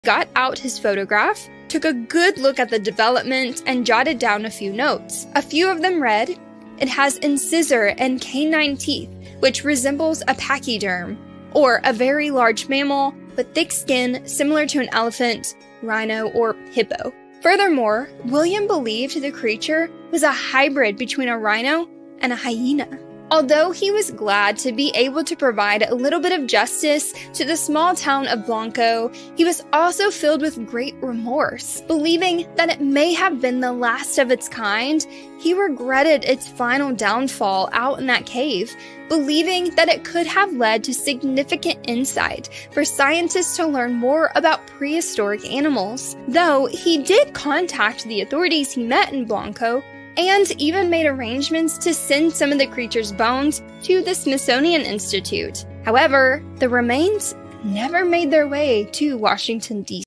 got out his photograph, took a good look at the development, and jotted down a few notes. A few of them read, "It has incisor and canine teeth, which resembles a pachyderm, or a very large mammal with thick skin similar to an elephant, rhino, or hippo." Furthermore, William believed the creature was a hybrid between a rhino and a hyena. Although he was glad to be able to provide a little bit of justice to the small town of Blanco, he was also filled with great remorse. Believing that it may have been the last of its kind, he regretted its final downfall out in that cave, believing that it could have led to significant insight for scientists to learn more about prehistoric animals. Though he did contact the authorities he met in Blanco, and even made arrangements to send some of the creature's bones to the Smithsonian Institute. However, the remains never made their way to Washington, D.C.